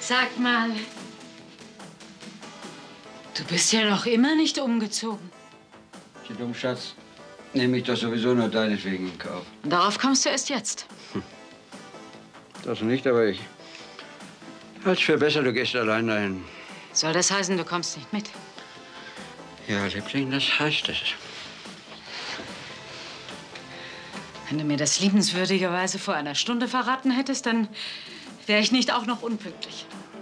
Sag mal, du bist ja noch immer nicht umgezogen. Du Schatz, nehme ich doch sowieso nur deinetwegen in Kauf. Darauf kommst du erst jetzt. Das nicht, aber ich halte es für besser, du gehst allein dahin. Soll das heißen, du kommst nicht mit? Ja, Liebling, das heißt es. Wenn du mir das liebenswürdigerweise vor einer Stunde verraten hättest, dann wäre ich nicht auch noch unpünktlich.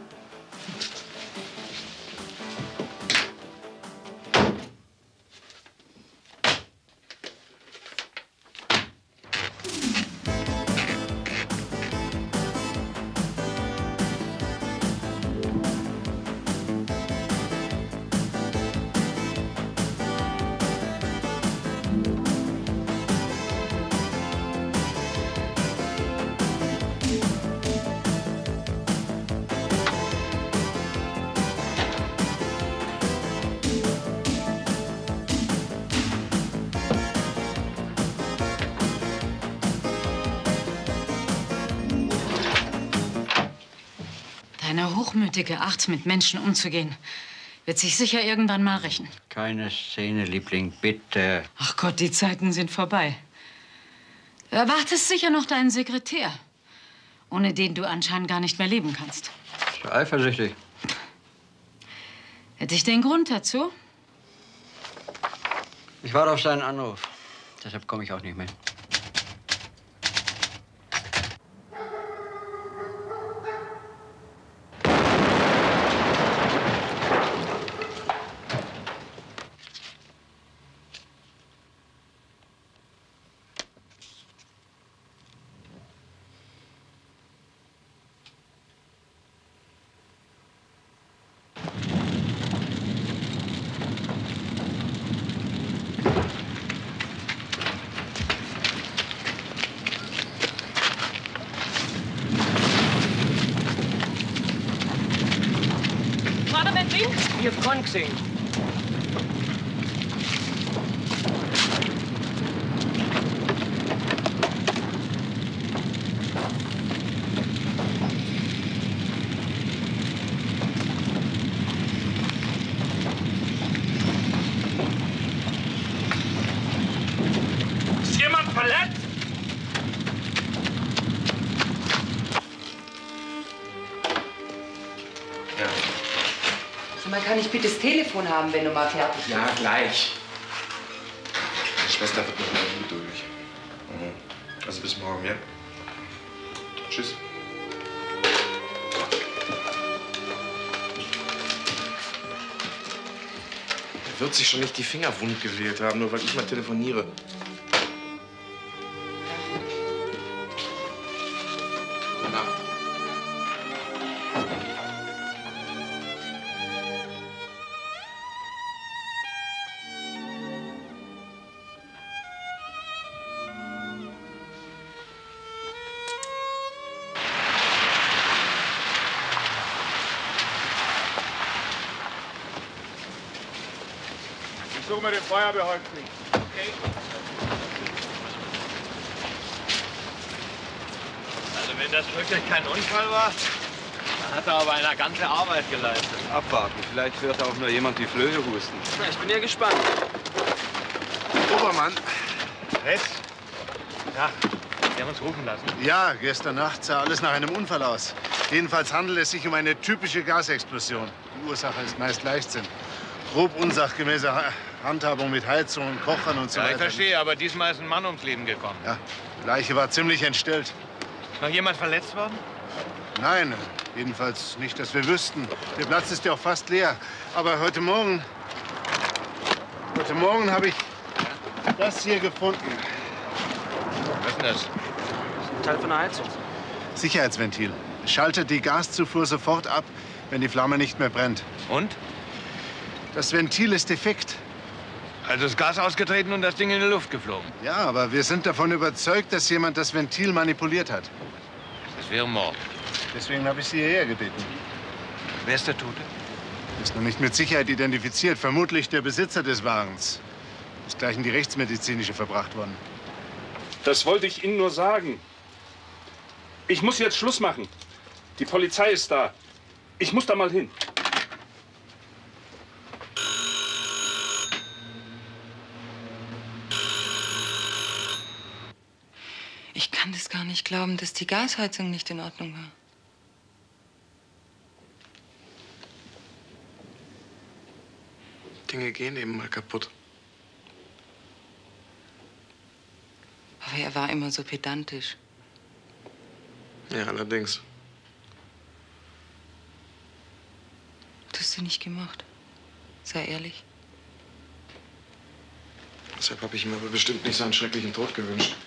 Deine hochmütige Art, mit Menschen umzugehen, wird sich sicher irgendwann mal rächen. Keine Szene, Liebling, bitte. Ach Gott, die Zeiten sind vorbei. Du erwartest sicher noch deinen Sekretär, ohne den du anscheinend gar nicht mehr leben kannst. So eifersüchtig. Hätte ich den Grund dazu? Ich warte auf seinen Anruf. Deshalb komme ich auch nicht mehr. Hier Franksing. Ist jemand verletzt? Ja. Sag mal, kann ich bitte das Telefon haben, wenn du mal fertig bist? Ja, gleich. Die Schwester wird mit mir durch. Also bis morgen, ja? Tschüss. Er wird sich schon nicht die Finger wund gewählt haben, nur weil ich mal telefoniere. Gute Nacht. Suchen wir den Feuerwehrhäuptling. Okay. Also wenn das wirklich kein Unfall war, dann hat er aber eine ganze Arbeit geleistet. Abwarten, vielleicht wird auch nur jemand die Flöhe husten. Na, ich bin ja gespannt. Obermann. Was? Ja, Sie haben uns rufen lassen. Ja, gestern Nacht sah alles nach einem Unfall aus. Jedenfalls handelt es sich um eine typische Gasexplosion. Die Ursache ist meist Leichtsinn. Grob unsachgemäße Handhabung mit Heizungen, Kochern und so weiter. Ja, ich verstehe, aber diesmal ist ein Mann ums Leben gekommen. Ja, die Leiche war ziemlich entstellt. Ist noch jemand verletzt worden? Nein, jedenfalls nicht, dass wir wüssten. Der Platz ist ja auch fast leer. Aber heute Morgen habe ich das hier gefunden. Was ist denn das? Das ist ein Teil von der Heizung. Sicherheitsventil. Es schaltet die Gaszufuhr sofort ab, wenn die Flamme nicht mehr brennt. Und? Das Ventil ist defekt. Also ist Gas ausgetreten und das Ding in die Luft geflogen. Ja, aber wir sind davon überzeugt, dass jemand das Ventil manipuliert hat. Das wäre Mord. Deswegen habe ich Sie hierher gebeten. Wer ist der Tote? Ist noch nicht mit Sicherheit identifiziert. Vermutlich der Besitzer des Wagens. Ist gleich in die rechtsmedizinische verbracht worden. Das wollte ich Ihnen nur sagen. Ich muss jetzt Schluss machen. Die Polizei ist da. Ich muss da mal hin. Ich kann das gar nicht glauben, dass die Gasheizung nicht in Ordnung war. Dinge gehen eben mal kaputt. Aber er war immer so pedantisch. Ja, allerdings. Das hast du nicht gemacht. Sei ehrlich. Deshalb habe ich ihm aber bestimmt nicht seinen schrecklichen Tod gewünscht.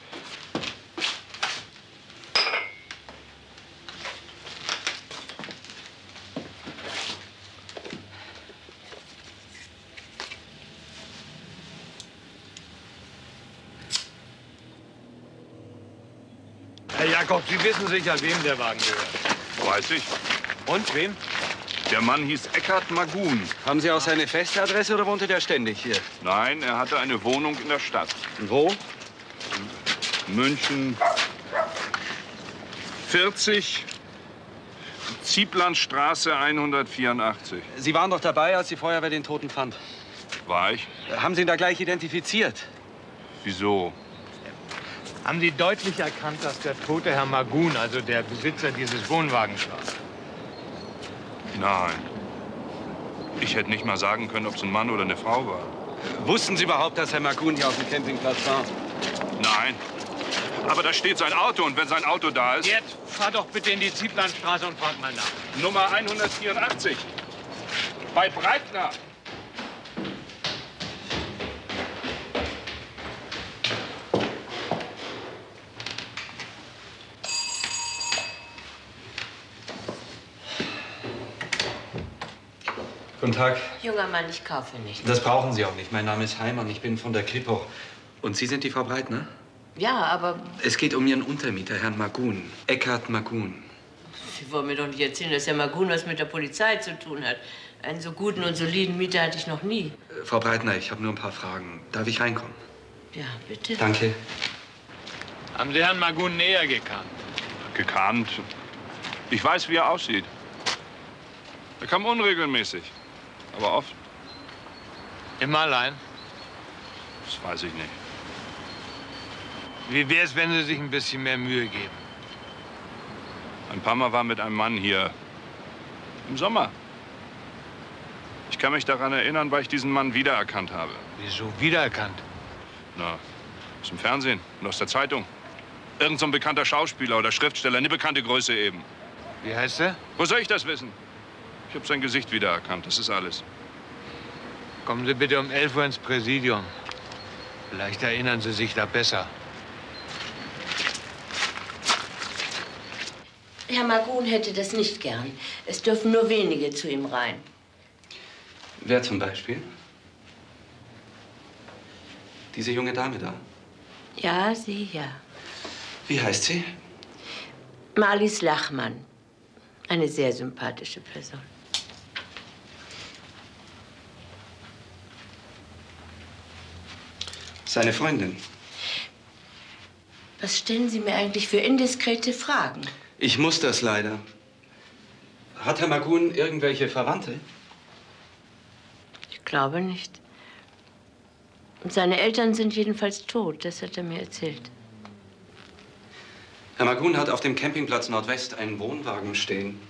Herr Jakob, Sie wissen sicher, wem der Wagen gehört. Weiß ich. Und wem? Der Mann hieß Eckhard Magun. Haben Sie auch seine feste Adresse oder wohnte der ständig hier? Nein, er hatte eine Wohnung in der Stadt. Und wo? München 40, Zieblandstraße 184. Sie waren doch dabei, als die Feuerwehr den Toten fand. War ich? Haben Sie ihn da gleich identifiziert? Wieso? Haben Sie deutlich erkannt, dass der tote Herr Magun, also der Besitzer dieses Wohnwagens war? Nein. Ich hätte nicht mal sagen können, ob es ein Mann oder eine Frau war. Wussten Sie überhaupt, dass Herr Magun hier auf dem Campingplatz war? Nein. Aber da steht sein Auto und wenn sein Auto da ist... Jetzt fahr doch bitte in die Zieblandstraße und frag mal nach. Nummer 184. Bei Breitner. Guten Tag. Junger Mann, ich kaufe nicht. Das brauchen Sie auch nicht. Mein Name ist Heimann, ich bin von der Kripo. Und Sie sind die Frau Breitner? Ja, aber Es geht um Ihren Untermieter, Herrn Magun. Eckhard Magun. Sie wollen mir doch nicht erzählen, dass Herr Magun was mit der Polizei zu tun hat. Einen so guten und soliden Mieter hatte ich noch nie. Frau Breitner, ich habe nur ein paar Fragen. Darf ich reinkommen? Ja, bitte. Danke. Haben Sie Herrn Magun näher gekannt? Gekannt. Ich weiß, wie er aussieht. Er kam unregelmäßig. Aber oft. Immer allein? Das weiß ich nicht. Wie wär's, wenn Sie sich ein bisschen mehr Mühe geben? Ein paar Mal war mit einem Mann hier. Im Sommer. Ich kann mich daran erinnern, weil ich diesen Mann wiedererkannt habe. Wieso wiedererkannt? Na, aus dem Fernsehen und aus der Zeitung. Irgend so ein bekannter Schauspieler oder Schriftsteller, eine bekannte Größe eben. Wie heißt er? Wo soll ich das wissen? Ich habe sein Gesicht wiedererkannt, das ist alles. Kommen Sie bitte um 11 Uhr ins Präsidium. Vielleicht erinnern Sie sich da besser. Herr Magun hätte das nicht gern. Es dürfen nur wenige zu ihm rein. Wer zum Beispiel? Diese junge Dame da. Ja, sie, ja. Wie heißt sie? Marlies Lachmann. Eine sehr sympathische Person. Seine Freundin. Was stellen Sie mir eigentlich für indiskrete Fragen? Ich muss das leider. Hat Herr Magun irgendwelche Verwandte? Ich glaube nicht. Und seine Eltern sind jedenfalls tot, das hat er mir erzählt. Herr Magun hat auf dem Campingplatz Nordwest einen Wohnwagen stehen.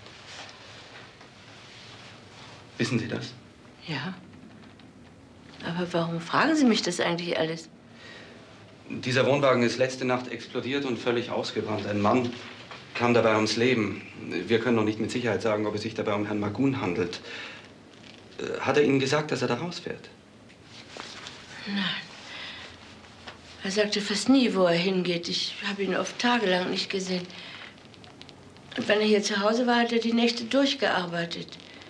Wissen Sie das? Ja. Aber warum fragen Sie mich das eigentlich alles? Dieser Wohnwagen ist letzte Nacht explodiert und völlig ausgebrannt. Ein Mann kam dabei ums Leben. Wir können noch nicht mit Sicherheit sagen, ob es sich dabei um Herrn Magun handelt. Hat er Ihnen gesagt, dass er da rausfährt? Nein. Er sagte fast nie, wo er hingeht. Ich habe ihn oft tagelang nicht gesehen. Und wenn er hier zu Hause war, hat er die Nächte durchgearbeitet.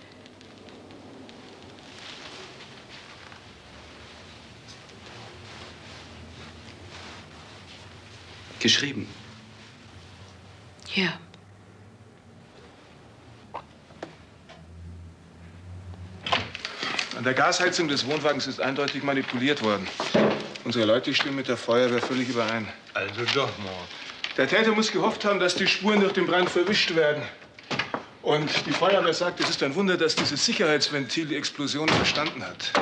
Geschrieben? Ja. An der Gasheizung des Wohnwagens ist eindeutig manipuliert worden. Unsere Leute stimmen mit der Feuerwehr völlig überein. Also doch, Mord. Der Täter muss gehofft haben, dass die Spuren durch den Brand verwischt werden. Und die Feuerwehr sagt, es ist ein Wunder, dass dieses Sicherheitsventil die Explosion überstanden hat.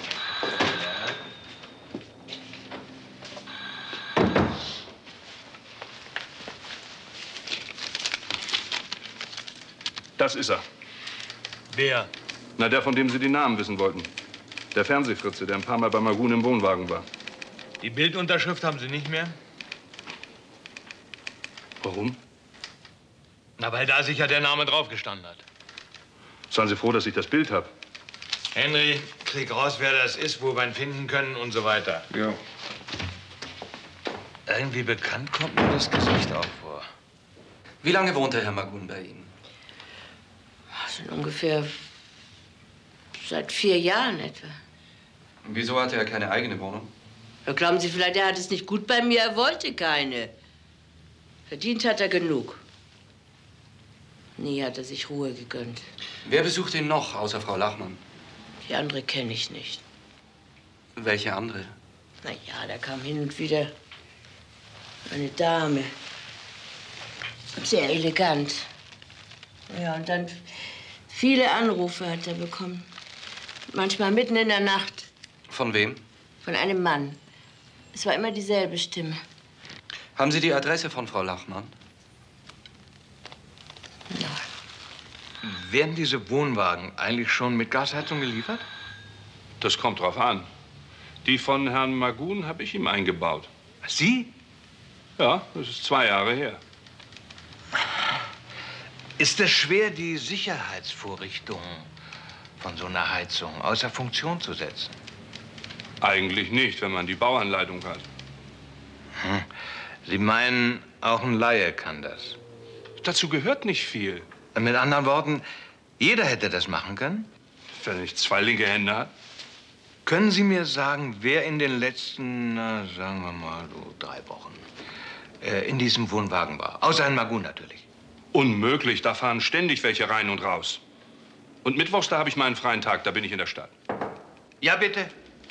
Das ist er. Wer? Na, der, von dem Sie die Namen wissen wollten. Der Fernsehfritze, der ein paar Mal bei Magun im Wohnwagen war. Die Bildunterschrift haben Sie nicht mehr? Warum? Na, weil da sicher der Name drauf gestanden hat. Seien Sie froh, dass ich das Bild habe. Henry, krieg raus, wer das ist, wo wir ihn finden können und so weiter. Ja. Irgendwie bekannt kommt mir das Gesicht auch vor. Wie lange wohnte Herr Magun bei Ihnen? Also ungefähr seit 4 Jahren etwa. Wieso hatte er keine eigene Wohnung? Ja, glauben Sie vielleicht, er hat es nicht gut bei mir? Er wollte keine. Verdient hat er genug. Nie hat er sich Ruhe gegönnt. Wer besucht ihn noch, außer Frau Lachmann? Die andere kenne ich nicht. Welche andere? Na ja, da kam hin und wieder eine Dame. Sehr elegant. Ja, und dann viele Anrufe hat er bekommen. Manchmal mitten in der Nacht. Von wem? Von einem Mann. Es war immer dieselbe Stimme. Haben Sie die Adresse von Frau Lachmann? Werden diese Wohnwagen eigentlich schon mit Gasheizung geliefert? Das kommt drauf an. Die von Herrn Magun habe ich ihm eingebaut. Sie? Ja, das ist 2 Jahre her. Ist es schwer, die Sicherheitsvorrichtungen von so einer Heizung außer Funktion zu setzen? Eigentlich nicht, wenn man die Bauanleitung hat. Sie meinen, auch ein Laie kann das? Dazu gehört nicht viel. Mit anderen Worten, jeder hätte das machen können? Wenn er nicht 2 linke Hände hat. Können Sie mir sagen, wer in den letzten, na, sagen wir mal, so 3 Wochen in diesem Wohnwagen war? Außer Herrn Magun natürlich. Unmöglich, da fahren ständig welche rein und raus. Und mittwochs, da habe ich meinen freien Tag, da bin ich in der Stadt. Ja, bitte.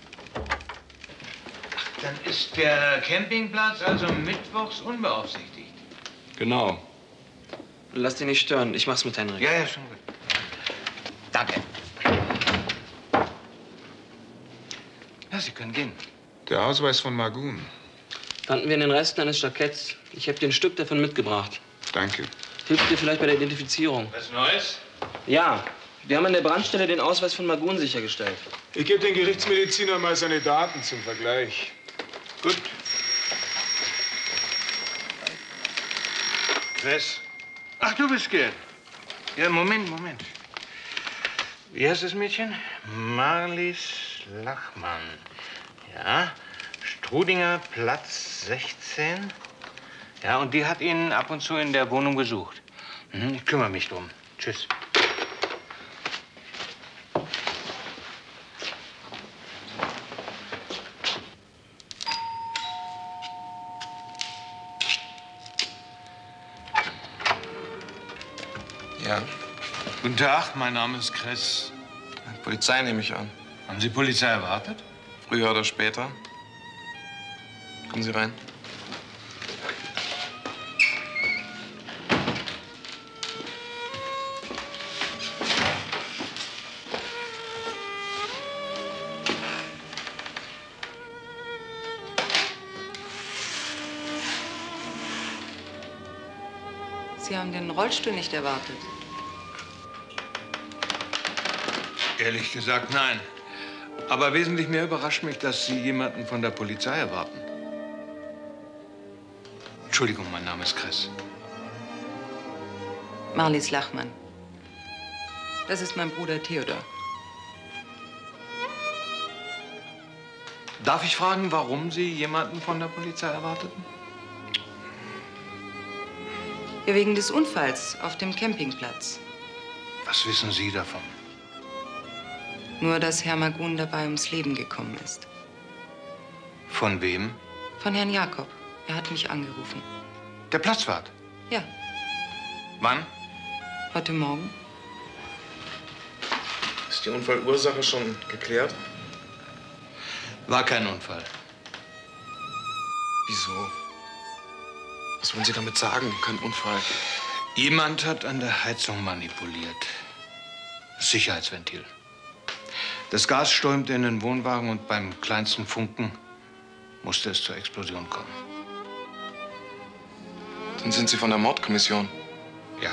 Ach, dann ist der Campingplatz also mittwochs unbeaufsichtigt. Genau. Lass dich nicht stören, ich mach's mit Henrik. Ja, schon gut. Danke. Ja, Sie können gehen. Der Ausweis von Magun. Fanden wir in den Resten eines Jacketts. Ich habe dir ein Stück davon mitgebracht. Danke. Hilft dir vielleicht bei der Identifizierung. Was Neues? Ja, wir haben an der Brandstelle den Ausweis von Magun sichergestellt. Ich gebe den Gerichtsmediziner mal seine Daten zum Vergleich. Gut. Chris? Ach, du bist Gerd. Ja, Moment. Wie heißt das Mädchen? Marlies Lachmann. Ja, Strudinger Platz 16. Ja, und die hat ihn ab und zu in der Wohnung besucht. Ich kümmere mich drum. Tschüss. Ja, Guten Tag, mein Name ist Chris. Polizei nehme ich an. Haben Sie Polizei erwartet? Früher oder später. Kommen Sie rein. Sie haben den Rollstuhl nicht erwartet. Ehrlich gesagt, nein. Aber wesentlich mehr überrascht mich, dass Sie jemanden von der Polizei erwarten. Entschuldigung, mein Name ist Chris. Marlies Lachmann. Das ist mein Bruder Theodor. Darf ich fragen, warum Sie jemanden von der Polizei erwarteten? Ja, wegen des Unfalls auf dem Campingplatz. Was wissen Sie davon? Nur, dass Herr Magun dabei ums Leben gekommen ist. Von wem? Von Herrn Jakob. Er hat mich angerufen. Der Platzwart? Ja, Wann? heute Morgen. Ist die Unfallursache schon geklärt? War kein Unfall. Wieso? Was wollen Sie damit sagen? Kein Unfall. Jemand hat an der Heizung manipuliert. Das Sicherheitsventil. Das Gas strömte in den Wohnwagen und beim kleinsten Funken musste es zur Explosion kommen. Dann sind Sie von der Mordkommission. Ja.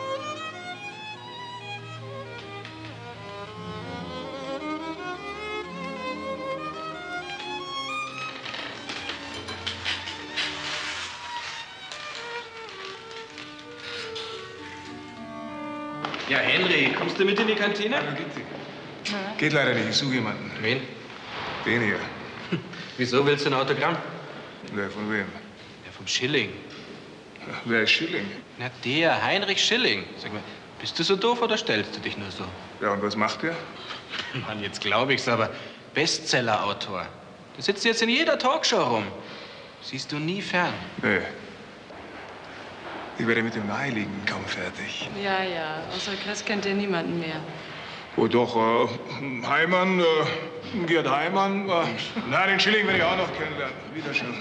Ja, Henry, kommst du mit in die Kantine? Geht leider nicht, ich suche jemanden. Wen? Den hier. Wieso willst du ein Autogramm? Wer von wem? Ja, vom Schilling. Ja, wer ist Schilling? Na, der, Heinrich Schilling. Sag mal, bist du so doof oder stellst du dich nur so? Ja, und was macht der? Mann, jetzt glaube ich's, aber Bestseller-Autor. Der sitzt jetzt in jeder Talkshow rum. Siehst du nie fern. Nee. Ich werde mit dem Naheliegenden kaum fertig. Ja, ja, außer Chris kennt ihr niemanden mehr. Oh doch, Heimann, Gerd Heimann. Na, den Schilling werde ich auch noch kennenlernen. Wiederschön.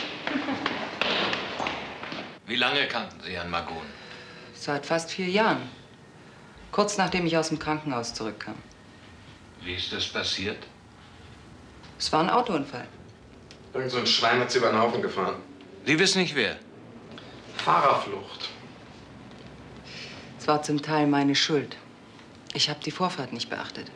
Wie lange kannten Sie Herrn Magun? Seit fast 4 Jahren. Kurz nachdem ich aus dem Krankenhaus zurückkam. Wie ist das passiert? Es war ein Autounfall. Irgend so ein Schwein hat Sie über den Haufen gefahren. Sie wissen nicht wer? Fahrerflucht. Es war zum Teil meine Schuld. Ich habe die Vorfahrt nicht beachtet.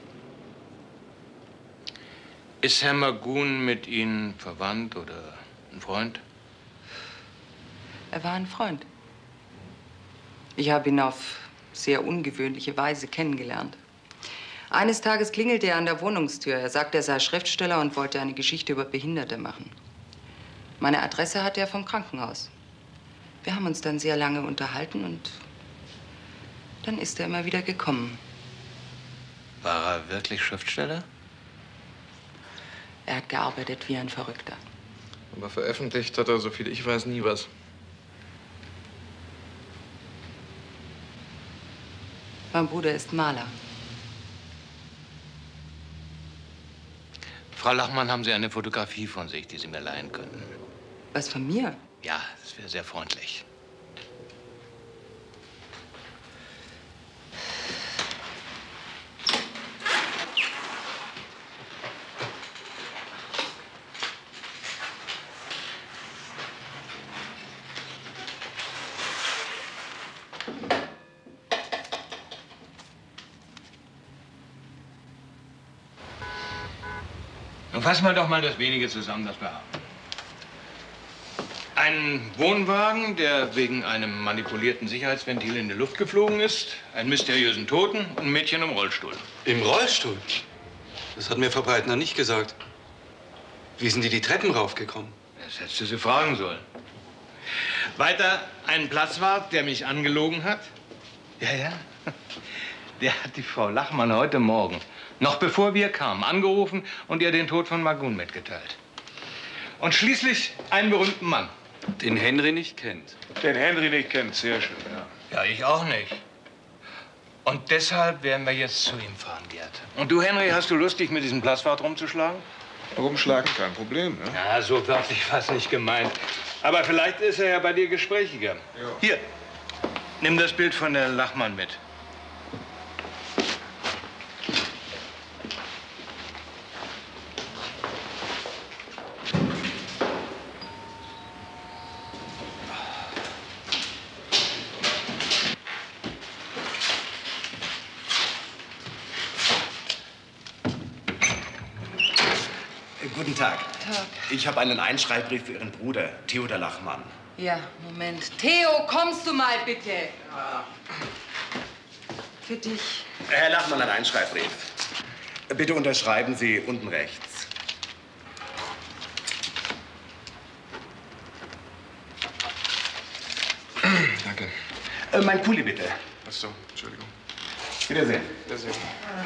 Ist Herr Magun mit Ihnen verwandt oder ein Freund? Er war ein Freund. Ich habe ihn auf sehr ungewöhnliche Weise kennengelernt. Eines Tages klingelte er an der Wohnungstür. Er sagte, er sei Schriftsteller und wollte eine Geschichte über Behinderte machen. Meine Adresse hatte er vom Krankenhaus. Wir haben uns dann sehr lange unterhalten und dann ist er immer wieder gekommen. War er wirklich Schriftsteller? Er hat gearbeitet wie ein Verrückter. Aber veröffentlicht hat er, soviel ich weiß, nie was. Mein Bruder ist Maler. Frau Lachmann, haben Sie eine Fotografie von sich, die Sie mir leihen könnten? Was von mir? Ja, das wäre sehr freundlich. Nun fassen wir doch mal das Wenige zusammen, das wir haben. Ein Wohnwagen, der wegen einem manipulierten Sicherheitsventil in die Luft geflogen ist, einen mysteriösen Toten und ein Mädchen im Rollstuhl. Im Rollstuhl? Das hat mir Frau Breitner nicht gesagt. Wie sind die Treppen raufgekommen? Das hättest du sie fragen sollen. Weiter ein Platzwart, der mich angelogen hat. Ja. Der hat die Frau Lachmann heute Morgen, noch bevor wir kamen, angerufen und ihr den Tod von Magun mitgeteilt. Und schließlich einen berühmten Mann. Den Henry nicht kennt. Den Henry nicht kennt, sehr schön, ja. Ja, ich auch nicht. Und deshalb werden wir jetzt zu ihm fahren, Gerd. Und du, Henry, hast du Lust, dich mit diesem Platzwart rumzuschlagen? Rumschlagen, kein Problem, ne? Ja, so wörtlich war es nicht gemeint. Aber vielleicht ist er ja bei dir gesprächiger. Ja. Hier, nimm das Bild von der Lachmann mit. Guten Tag. Tag. Ich habe einen Einschreibbrief für Ihren Bruder, Theodor Lachmann. Ja, Moment. Theo, kommst du mal bitte? Ja. Für dich. Herr Lachmann, ein Einschreibbrief. Bitte unterschreiben Sie unten rechts. Danke. Mein Pulli, bitte. Ach so, Entschuldigung. Wiedersehen. Wiedersehen.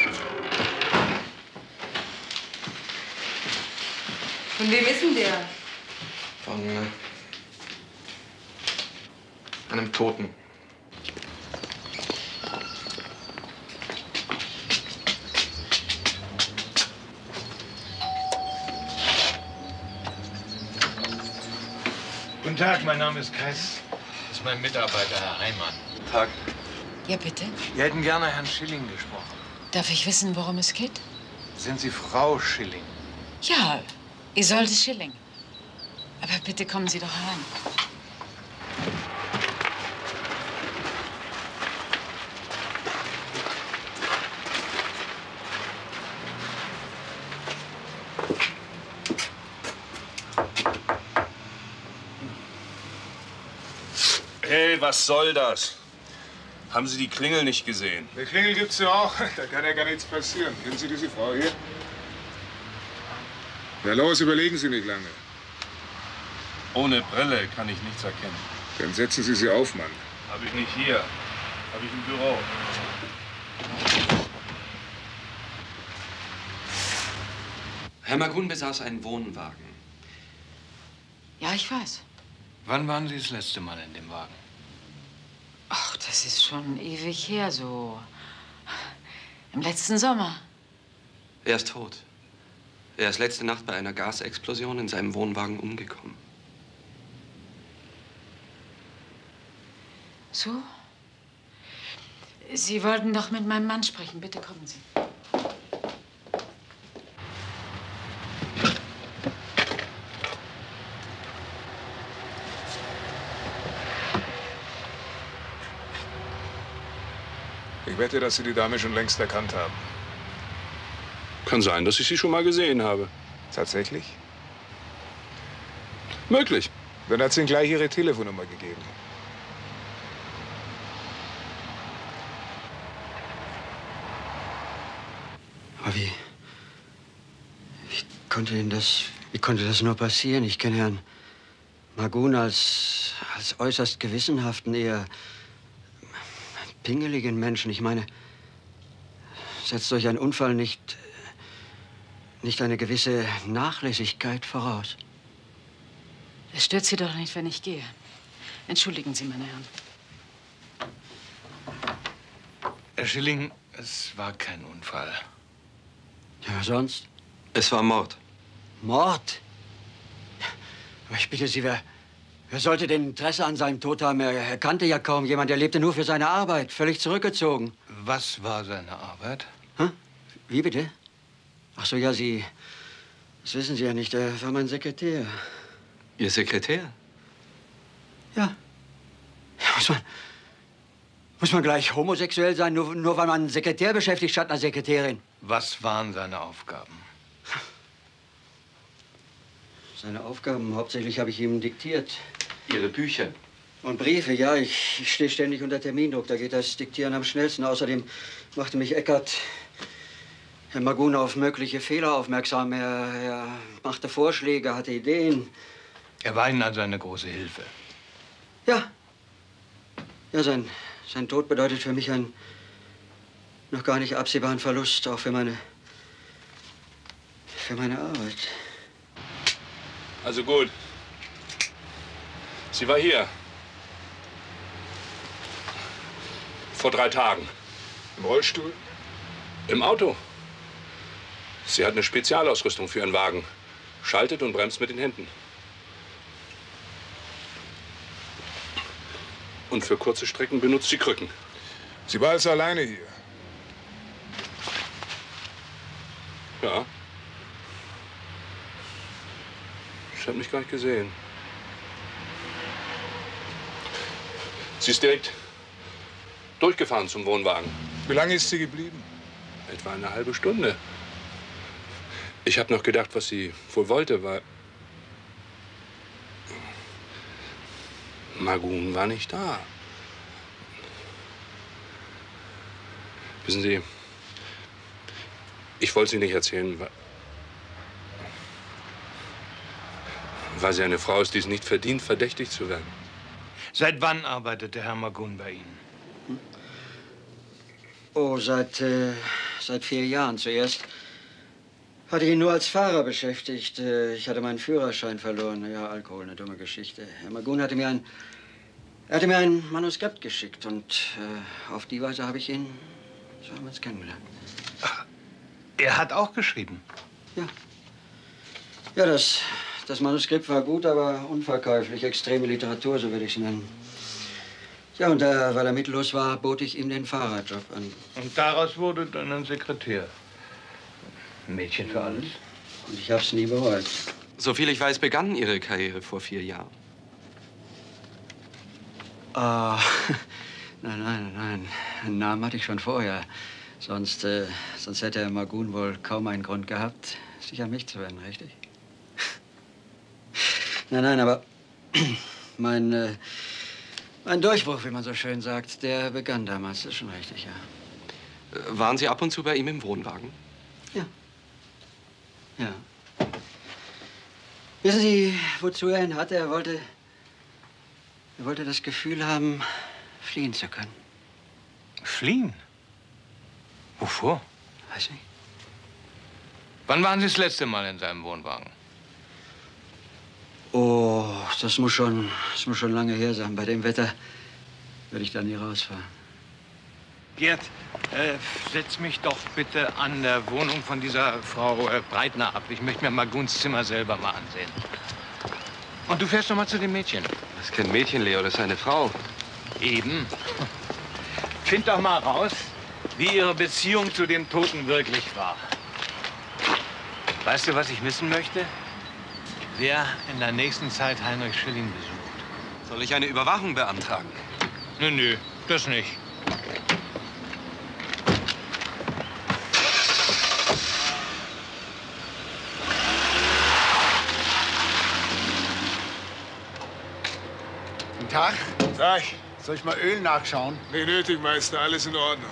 Von wem ist denn der? Von einem Toten. Guten Tag, mein Name ist Kreis. Das ist mein Mitarbeiter, Herr Heimann. Tag. Ja, bitte. Wir hätten gerne Herrn Schilling gesprochen. Darf ich wissen, worum es geht? Sind Sie Frau Schilling? Ja, Isolde Schilling. Aber bitte kommen Sie doch herein. Hey, was soll das? Haben Sie die Klingel nicht gesehen? Die Klingel gibt's ja auch. Da kann ja gar nichts passieren. Kennen Sie diese Frau hier? Na los, überlegen Sie nicht lange. Ohne Brille kann ich nichts erkennen. Dann setzen Sie sie auf, Mann. Habe ich nicht hier. Habe ich im Büro. Herr Magun besaß einen Wohnwagen. Ja, ich weiß. Wann waren Sie das letzte Mal in dem Wagen? Ach, das ist schon ewig her, so im letzten Sommer. Er ist tot. Er ist letzte Nacht bei einer Gasexplosion in seinem Wohnwagen umgekommen. So? Sie wollten doch mit meinem Mann sprechen. Bitte kommen Sie. Ich wette, dass Sie die Dame schon längst erkannt haben. Kann sein, dass ich sie schon mal gesehen habe. Tatsächlich? Möglich. Dann hat sie Ihnen gleich Ihre Telefonnummer gegeben. Aber wie konnte das nur passieren? Ich kenne Herrn Magun als äußerst gewissenhaften, eher pingeligen Menschen. Ich meine, setzt durch einen Unfall nicht eine gewisse Nachlässigkeit voraus? Es stört Sie doch nicht, wenn ich gehe. Entschuldigen Sie, meine Herren. Herr Schilling, es war kein Unfall. Ja, sonst? Es war Mord. Mord? Aber ich bitte Sie, wer sollte denn Interesse an seinem Tod haben? Er kannte ja kaum jemand. Er lebte nur für seine Arbeit, völlig zurückgezogen. Was war seine Arbeit? Hä? Wie bitte? Ach so, ja, das wissen Sie ja nicht. Er war mein Sekretär. Ihr Sekretär? Ja. Muss man gleich homosexuell sein, nur weil man einen Sekretär beschäftigt statt einer Sekretärin? Was waren seine Aufgaben? Seine Aufgaben, hauptsächlich habe ich ihm diktiert. Ihre Bücher? Und Briefe, ja. Ich stehe ständig unter Termindruck. Da geht das Diktieren am schnellsten. Außerdem machte mich Herr Magun, auf mögliche Fehler aufmerksam. Er machte Vorschläge, hatte Ideen. Er war Ihnen also eine große Hilfe? Ja. Ja, sein Tod bedeutet für mich einen noch gar nicht absehbaren Verlust, auch für meine Arbeit. Also gut. Sie war hier. Vor 3 Tagen. Im Rollstuhl? Im Auto. Sie hat eine Spezialausrüstung für ihren Wagen. Schaltet und bremst mit den Händen. Und für kurze Strecken benutzt sie Krücken. Sie war also alleine hier? Ja. Ich habe mich gar nicht gesehen. Sie ist direkt durchgefahren zum Wohnwagen. Wie lange ist sie geblieben? Etwa eine halbe Stunde. Ich habe noch gedacht, was sie wohl wollte, weil Magun war nicht da. Wissen Sie, ich wollte Sie nicht erzählen, weil sie eine Frau ist, die es nicht verdient, verdächtigt zu werden. Seit wann arbeitete Herr Magun bei Ihnen? Oh, seit 4 Jahren. Zuerst hatte ich ihn nur als Fahrer beschäftigt. Ich hatte meinen Führerschein verloren. Ja, Alkohol, eine dumme Geschichte. Herr Magun hatte mir ein Manuskript geschickt und auf die Weise habe ich ihn, so haben wir uns kennengelernt. Ach, er hat auch geschrieben? Ja. Ja, das Manuskript war gut, aber unverkäuflich. Extreme Literatur, so würde ich es nennen. Ja, und weil er mittellos war, bot ich ihm den Fahrerjob an. Und daraus wurde dann ein Sekretär. Ein Mädchen für alles. Und ich hab's nie bereut. Soviel ich weiß, begann Ihre Karriere vor 4 Jahren. Ah, nein. Einen Namen hatte ich schon vorher. Sonst hätte Herr Magoon wohl kaum einen Grund gehabt, sich an mich zu wenden, richtig? Nein, aber mein Durchbruch, wie man so schön sagt, der begann damals, das ist schon richtig, ja. Waren Sie ab und zu bei ihm im Wohnwagen? Ja. Wissen Sie, wozu er ihn hatte? Er wollte das Gefühl haben, fliehen zu können. Fliehen? Wovor? Weiß nicht. Wann waren Sie das letzte Mal in seinem Wohnwagen? Oh, das muss schon lange her sein. Bei dem Wetter würde ich da nie rausfahren. Gerd, setz mich doch bitte an der Wohnung von dieser Frau Breitner ab. Ich möchte mir Magoons Zimmer selber mal ansehen. Und du fährst noch mal zu dem Mädchen. Das ist kein Mädchen, Leo, das ist eine Frau. Eben. Find doch mal raus, wie ihre Beziehung zu dem Toten wirklich war. Weißt du, was ich wissen möchte? Wer in der nächsten Zeit Heinrich Schilling besucht. Soll ich eine Überwachung beantragen? Nö, das nicht. Guten Tag. Tag. Soll ich mal Öl nachschauen? Nee, nötig, Meister. Alles in Ordnung.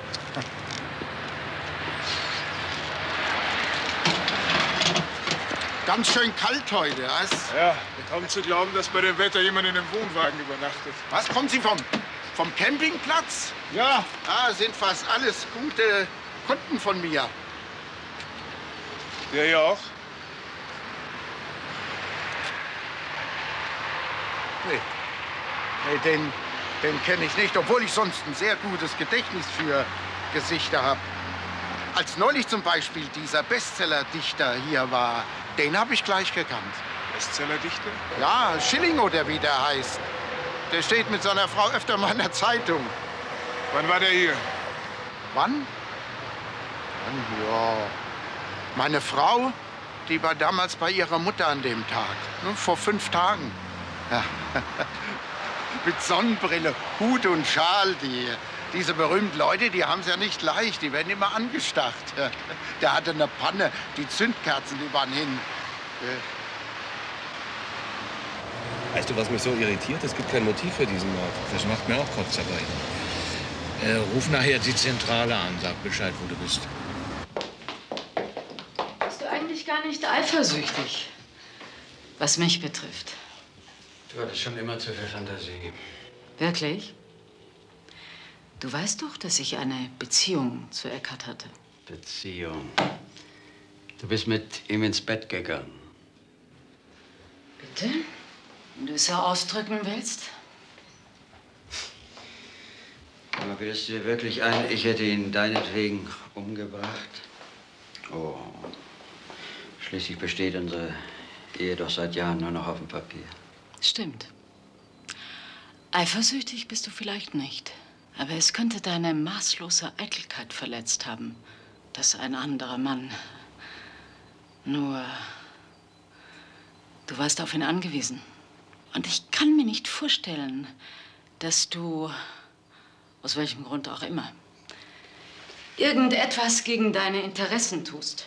Ganz schön kalt heute, was? Ja, kaum zu glauben, dass bei dem Wetter jemand in einem Wohnwagen übernachtet. Was, kommen Sie vom Campingplatz? Ja. Ah, sind fast alles gute Kunden von mir. Der hier auch? Nee, den kenne ich nicht, obwohl ich sonst ein sehr gutes Gedächtnis für Gesichter habe. Als neulich zum Beispiel dieser Bestsellerdichter hier war, den habe ich gleich gekannt. Bestsellerdichter? Ja, Schilling oder wie der heißt. Der steht mit seiner Frau öfter mal in der Zeitung. Wann war der hier? Wann? Ja. Meine Frau, die war damals bei ihrer Mutter an dem Tag. Vor 5 Tagen. Ja. Mit Sonnenbrille, Hut und Schal. Diese berühmten Leute, die haben es ja nicht leicht. Die werden immer angestarrt. Der hatte eine Panne, die Zündkerzen, die waren hin. Weißt du, was mich so irritiert? Es gibt kein Motiv für diesen Mord. Das macht mir auch Kopfzerbrechen. Ruf nachher die Zentrale an, sag Bescheid, wo du bist. Bist du eigentlich gar nicht eifersüchtig, was mich betrifft? Du hattest schon immer zu viel Fantasie. Wirklich? Du weißt doch, dass ich eine Beziehung zu Eckhardt hatte. Beziehung. Du bist mit ihm ins Bett gegangen. Bitte? Wenn du es so ausdrücken willst? Aber bildest du dir wirklich ein, ich hätte ihn deinetwegen umgebracht? Oh. Schließlich besteht unsere Ehe doch seit Jahren nur noch auf dem Papier. Stimmt. Eifersüchtig bist du vielleicht nicht. Aber es könnte deine maßlose Eitelkeit verletzt haben, dass ein anderer Mann. Nur, du warst auf ihn angewiesen. Und ich kann mir nicht vorstellen, dass du, aus welchem Grund auch immer, irgendetwas gegen deine Interessen tust.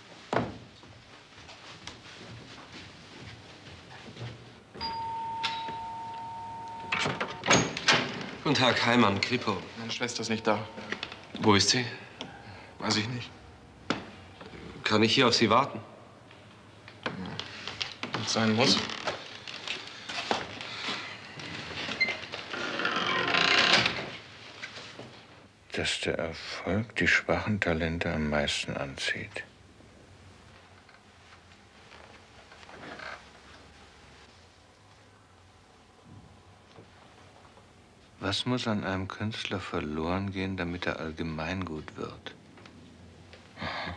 Guten Tag, Heimann, Kripo. Meine Schwester ist nicht da. Wo ist sie? Weiß ich nicht. Kann ich hier auf Sie warten? Wenn es sein muss. Dass der Erfolg die schwachen Talente am meisten anzieht. Was muss an einem Künstler verloren gehen, damit er allgemeingut wird? Aha.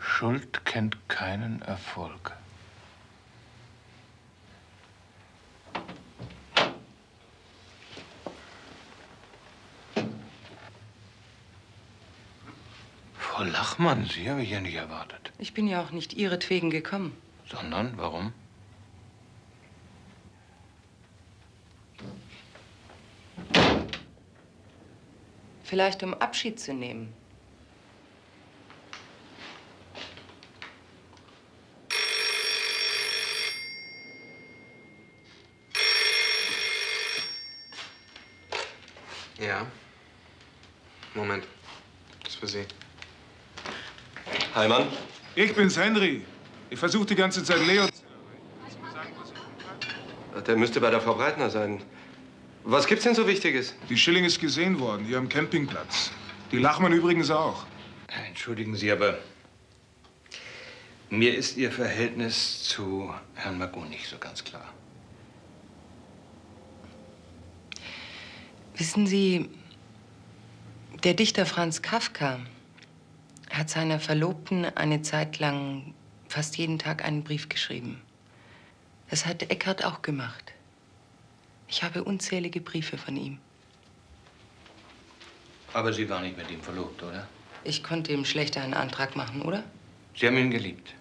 Schuld kennt keinen Erfolg. Frau Lachmann, Sie habe ich ja nicht erwartet. Ich bin ja auch nicht ihretwegen gekommen. Sondern, warum? Vielleicht um Abschied zu nehmen. Ja. Moment. Das ist für Sie. Heimann? Ich bin's, Henry. Ich versuche die ganze Zeit Leo. Der müsste bei der Frau Breitner sein. Was gibt's denn so Wichtiges? Die Schilling ist gesehen worden, hier am Campingplatz. Die Lachmann übrigens auch. Entschuldigen Sie, aber mir ist Ihr Verhältnis zu Herrn Magun nicht so ganz klar. Wissen Sie, der Dichter Franz Kafka hat seiner Verlobten eine Zeit lang fast jeden Tag einen Brief geschrieben. Das hat Eckhart auch gemacht. Ich habe unzählige Briefe von ihm. Aber Sie waren nicht mit ihm verlobt, oder? Ich konnte ihm schlechter einen Antrag machen, oder? Sie haben ihn geliebt.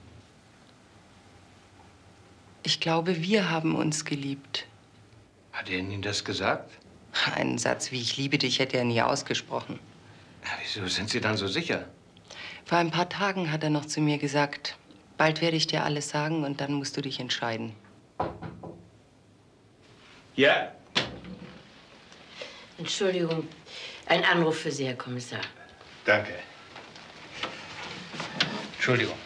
Ich glaube, wir haben uns geliebt. Hat er Ihnen das gesagt? Einen Satz wie „Ich liebe dich" hätte er nie ausgesprochen. Wieso sind Sie dann so sicher? Vor ein paar Tagen hat er noch zu mir gesagt, bald werde ich dir alles sagen und dann musst du dich entscheiden. Ja? Entschuldigung, ein Anruf für Sie, Herr Kommissar. Danke. Entschuldigung.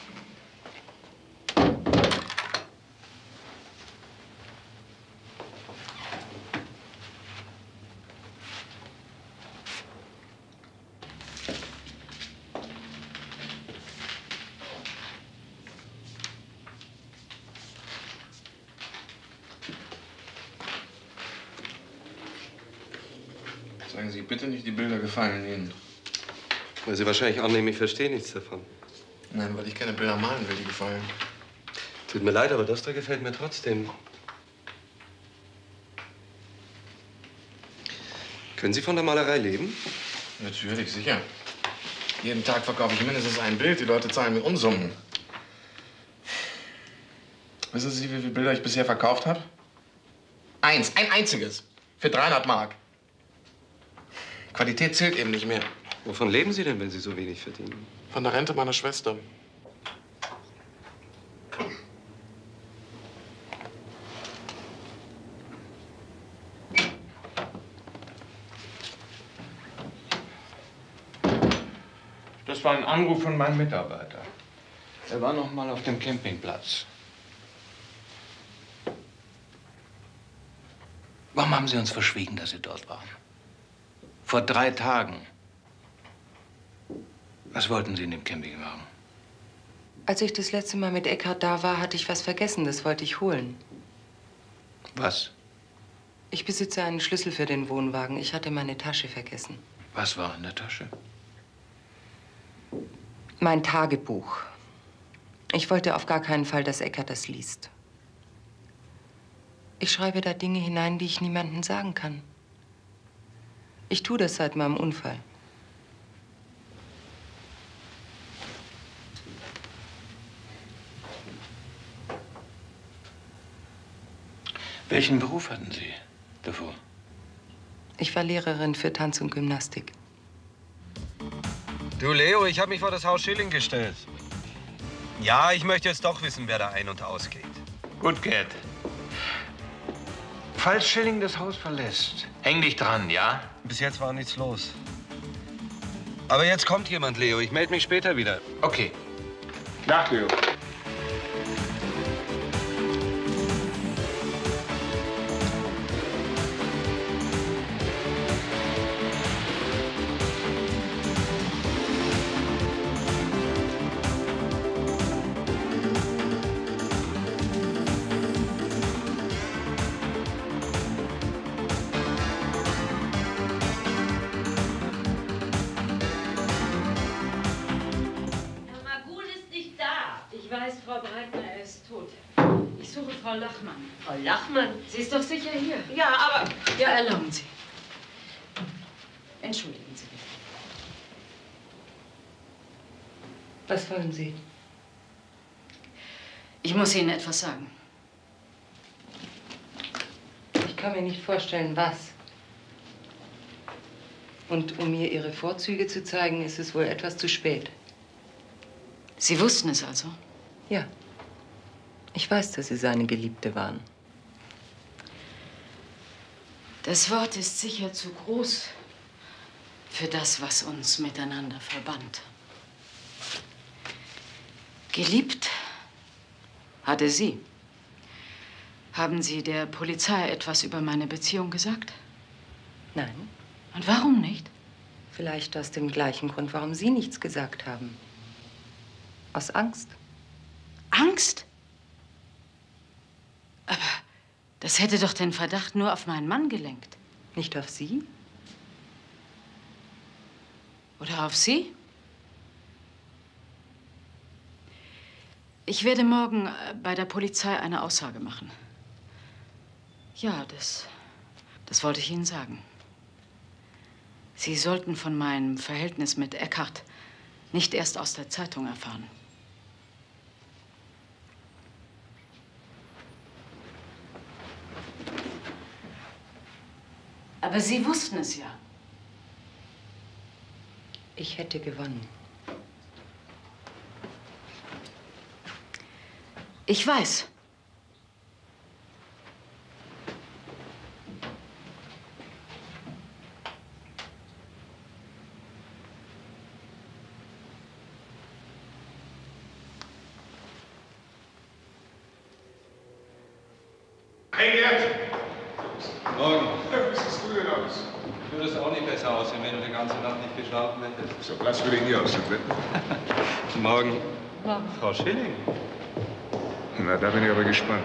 Sagen Sie bitte nicht, die Bilder gefallen Ihnen. Weil Sie wahrscheinlich annehmen, ich verstehe nichts davon. Nein, weil ich keine Bilder malen will, die gefallen. Tut mir leid, aber das da gefällt mir trotzdem. Können Sie von der Malerei leben? Natürlich, sicher. Jeden Tag verkaufe ich mindestens ein Bild. Die Leute zahlen mir Unsummen. Wissen Sie, wie viele Bilder ich bisher verkauft habe? Ein einziges. Für 300 Mark. Qualität zählt eben nicht mehr. Wovon leben Sie denn, wenn Sie so wenig verdienen? Von der Rente meiner Schwester. Das war ein Anruf von meinem Mitarbeiter. Er war noch mal auf dem Campingplatz. Warum haben Sie uns verschwiegen, dass Sie dort waren? Vor 3 Tagen. Was wollten Sie in dem Campingwagen? Als ich das letzte Mal mit Eckhart da war, hatte ich was vergessen. Das wollte ich holen. Was? Ich besitze einen Schlüssel für den Wohnwagen. Ich hatte meine Tasche vergessen. Was war in der Tasche? Mein Tagebuch. Ich wollte auf gar keinen Fall, dass Eckhart das liest. Ich schreibe da Dinge hinein, die ich niemandem sagen kann. Ich tue das seit meinem Unfall. Welchen Beruf hatten Sie davor? Ich war Lehrerin für Tanz und Gymnastik. Du, Leo, ich habe mich vor das Haus Schilling gestellt. Ja, ich möchte jetzt doch wissen, wer da ein- und ausgeht. Gut, Gerd. Falls Schilling das Haus verlässt, häng dich dran, ja? Bis jetzt war nichts los. Aber jetzt kommt jemand, Leo. Ich melde mich später wieder. Okay. Nacht, Leo. Frau Breitner, er ist tot. Ich suche Frau Lachmann. Frau Lachmann? Sie ist doch sicher hier. Ja, aber... Ja, erlauben Sie. Entschuldigen Sie bitte. Was wollen Sie? Ich muss Ihnen etwas sagen. Ich kann mir nicht vorstellen, was. Und um mir Ihre Vorzüge zu zeigen, ist es wohl etwas zu spät. Sie wussten es also? Ja. Ich weiß, dass Sie seine Geliebte waren. Das Wort ist sicher zu groß für das, was uns miteinander verband. Geliebt hatte sie. Haben Sie der Polizei etwas über meine Beziehung gesagt? Nein. Und warum nicht? Vielleicht aus dem gleichen Grund, warum Sie nichts gesagt haben. Aus Angst. Angst? Aber das hätte doch den Verdacht nur auf meinen Mann gelenkt. Nicht auf Sie? Oder auf Sie? Ich werde morgen bei der Polizei eine Aussage machen. Ja, das wollte ich Ihnen sagen. Sie sollten von meinem Verhältnis mit Eckhart nicht erst aus der Zeitung erfahren. Aber Sie wussten es ja. Ich hätte gewonnen. Ich weiß. Hey, Gerd! Morgen. Wie siehst du denn aus? Du würdest auch nicht besser aussehen, wenn du die ganze Nacht nicht geschlafen hättest. So Platz würde ich nie aussuchen. Morgen. Frau Schilling. Na, da bin ich aber gespannt.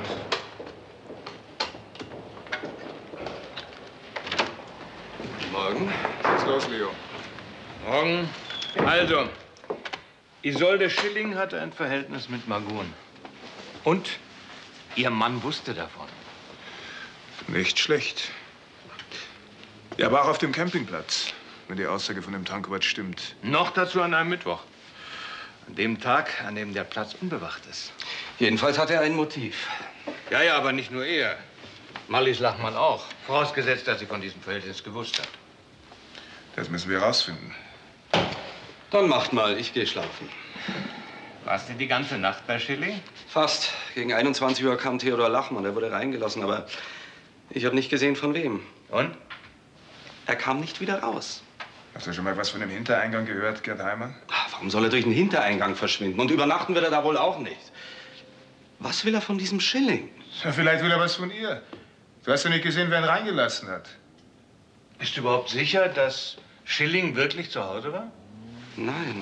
Morgen. Was ist los, Leo? Morgen. Also, Isolde Schilling hatte ein Verhältnis mit Magun. Und ihr Mann wusste davon. Nicht schlecht. Er war auch auf dem Campingplatz, wenn die Aussage von dem Tankwart stimmt. Noch dazu an einem Mittwoch. An dem Tag, an dem der Platz unbewacht ist. Jedenfalls hat er ein Motiv. Ja, ja, aber nicht nur er. Marlies Lachmann auch. Vorausgesetzt, dass sie von diesem Verhältnis gewusst hat. Das müssen wir herausfinden. Dann macht mal, ich gehe schlafen. Warst du die ganze Nacht bei Schilling? Fast. Gegen 21 Uhr kam Theodor Lachmann. Er wurde reingelassen, aber ich habe nicht gesehen, von wem. Und? Er kam nicht wieder raus. Hast du schon mal was von dem Hintereingang gehört, Gerd Heimann? Warum soll er durch den Hintereingang verschwinden? Und übernachten wird er da wohl auch nicht. Was will er von diesem Schilling? Ja, vielleicht will er was von ihr. Du hast ja nicht gesehen, wer ihn reingelassen hat. Bist du überhaupt sicher, dass Schilling wirklich zu Hause war? Nein.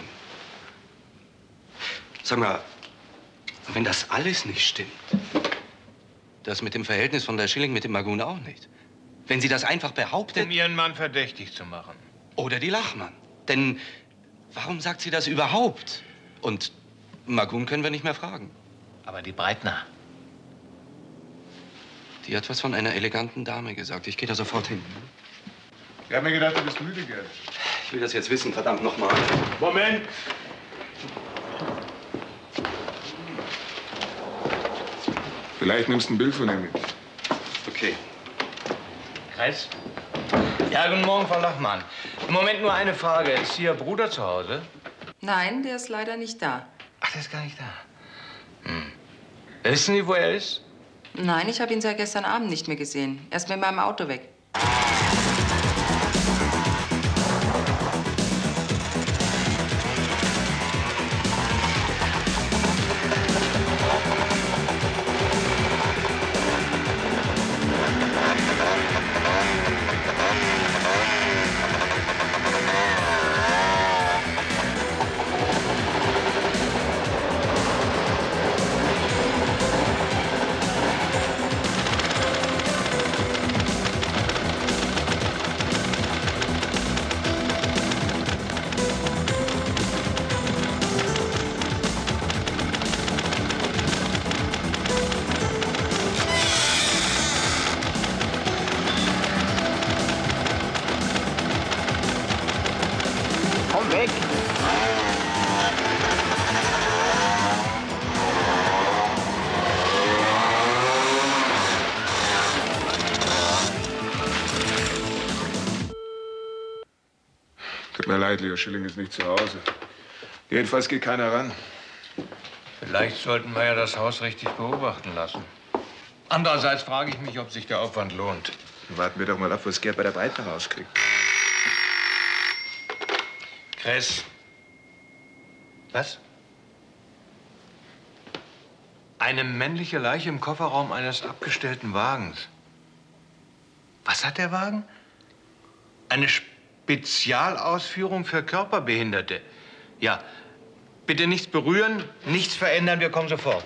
Sag mal, wenn das alles nicht stimmt, das mit dem Verhältnis von der Schilling mit dem Magun auch nicht. Wenn sie das einfach behauptet... Um ihren Mann verdächtig zu machen. Oder die Lachmann. Denn warum sagt sie das überhaupt? Und Magun können wir nicht mehr fragen. Aber die Breitner. Die hat was von einer eleganten Dame gesagt. Ich gehe da sofort hin. Ich hab mir gedacht, du bist müde, Gerd. Ich will das jetzt wissen, verdammt nochmal. Moment! Vielleicht nimmst du ein Bild von ihm mit. Okay. Kreis? Ja, guten Morgen, Frau Lachmann. Im Moment nur eine Frage. Ist Ihr Bruder zu Hause? Nein, der ist leider nicht da. Ach, der ist gar nicht da. Wissen Sie, wo er ist? Nein, ich habe ihn seit gestern Abend nicht mehr gesehen. Er ist mit meinem Auto weg. Tut mir leid, Leo Schilling ist nicht zu Hause. Jedenfalls geht keiner ran. Vielleicht sollten wir ja das Haus richtig beobachten lassen. Andererseits frage ich mich, ob sich der Aufwand lohnt. Warten wir doch mal ab, was Gerd bei der Breite rauskriegt. Kress. Was? Eine männliche Leiche im Kofferraum eines abgestellten Wagens. Was hat der Wagen? Eine Spezialausführung für Körperbehinderte. Ja, bitte nichts berühren, nichts verändern, wir kommen sofort.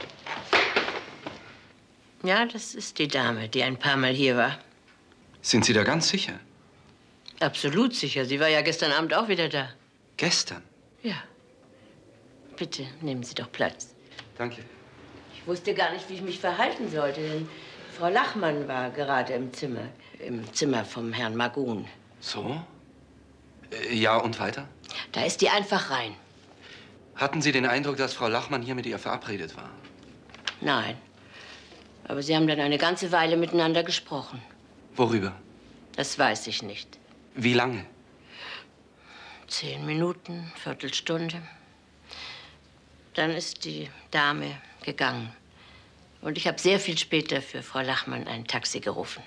Ja, das ist die Dame, die ein paar Mal hier war. Sind Sie da ganz sicher? Absolut sicher. Sie war ja gestern Abend auch wieder da. Gestern? Ja. Bitte, nehmen Sie doch Platz. Danke. Ich wusste gar nicht, wie ich mich verhalten sollte, denn Frau Lachmann war gerade im Zimmer vom Herrn Magun. So? Ja, und weiter? Da ist die einfach rein. Hatten Sie den Eindruck, dass Frau Lachmann hier mit ihr verabredet war? Nein. Aber sie haben dann eine ganze Weile miteinander gesprochen. Worüber? Das weiß ich nicht. Wie lange? 10 Minuten, Viertelstunde. Dann ist die Dame gegangen. Und ich habe sehr viel später für Frau Lachmann ein Taxi gerufen.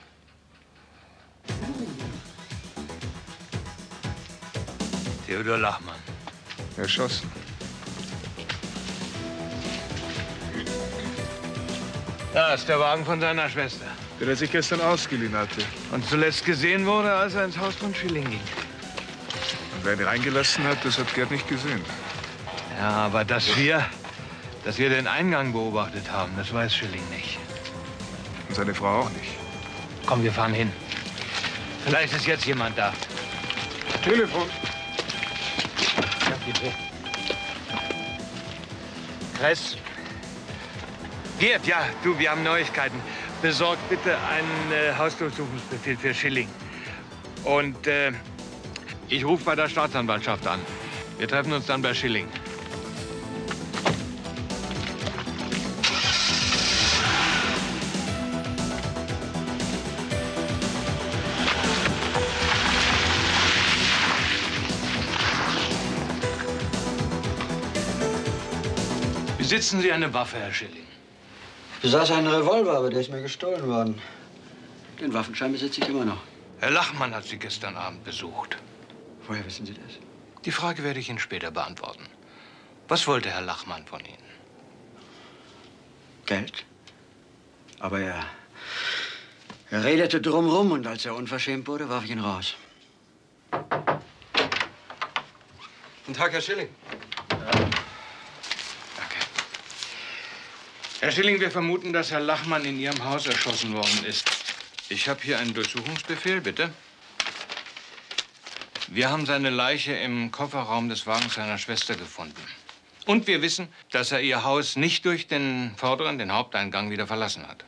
Theodor Lachmann. Erschossen. Da ist der Wagen von seiner Schwester. Den er sich gestern ausgeliehen hatte. Und zuletzt gesehen wurde, als er ins Haus von Schilling ging. Und wer ihn reingelassen hat, das hat Gerd nicht gesehen. Ja, aber dass wir den Eingang beobachtet haben, das weiß Schilling nicht. Und seine Frau auch nicht. Komm, wir fahren hin. Vielleicht ist jetzt jemand da. Telefon. Ja, bitte. Kress. Gerd, ja, du, wir haben Neuigkeiten. Besorg bitte einen Hausdurchsuchungsbefehl für Schilling. Und ich rufe bei der Staatsanwaltschaft an. Wir treffen uns dann bei Schilling. Besitzen Sie eine Waffe, Herr Schilling? Ich besaß einen Revolver, aber der ist mir gestohlen worden. Den Waffenschein besitze ich immer noch. Herr Lachmann hat Sie gestern Abend besucht. Woher wissen Sie das? Die Frage werde ich Ihnen später beantworten. Was wollte Herr Lachmann von Ihnen? Geld. Aber er redete drumrum und als er unverschämt wurde, warf ich ihn raus. Guten Tag, Herr Schilling. Herr Schilling, wir vermuten, dass Herr Lachmann in Ihrem Haus erschossen worden ist. Ich habe hier einen Durchsuchungsbefehl, bitte. Wir haben seine Leiche im Kofferraum des Wagens seiner Schwester gefunden. Und wir wissen, dass er Ihr Haus nicht durch den vorderen, den Haupteingang, wieder verlassen hat.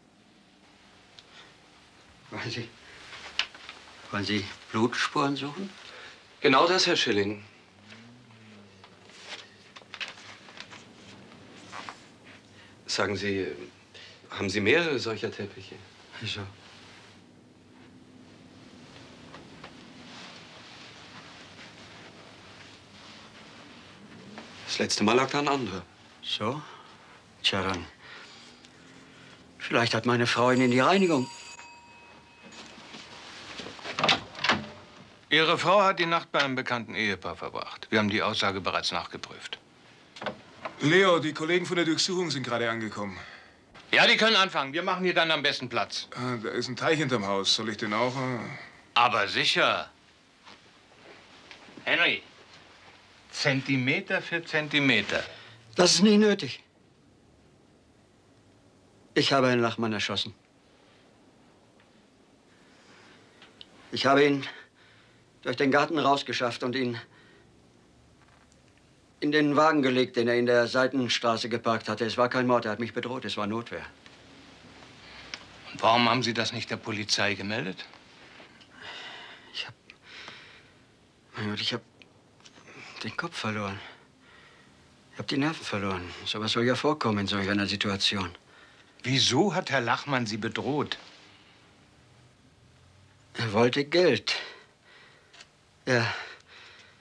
Wollen Sie Blutspuren suchen? Genau das, Herr Schilling. Sagen Sie, haben Sie mehrere solcher Teppiche? Wieso? Das letzte Mal lag da ein anderer. So? Tja, dann. Vielleicht hat meine Frau ihn in die Reinigung. Ihre Frau hat die Nacht bei einem bekannten Ehepaar verbracht. Wir haben die Aussage bereits nachgeprüft. Leo, die Kollegen von der Durchsuchung sind gerade angekommen. Ja, die können anfangen. Wir machen hier dann am besten Platz. Da ist ein Teich hinterm Haus. Soll ich den auch? Aber sicher. Henry, Zentimeter für Zentimeter. Das ist nicht nötig. Ich habe Herrn Lachmann erschossen. Ich habe ihn durch den Garten rausgeschafft und ihn in den Wagen gelegt, den er in der Seitenstraße geparkt hatte. Es war kein Mord, er hat mich bedroht, es war Notwehr. Und warum haben Sie das nicht der Polizei gemeldet? Ich habe den Kopf verloren. Ich habe die Nerven verloren. So was soll ja vorkommen in solch einer Situation. Wieso hat Herr Lachmann Sie bedroht? Er wollte Geld.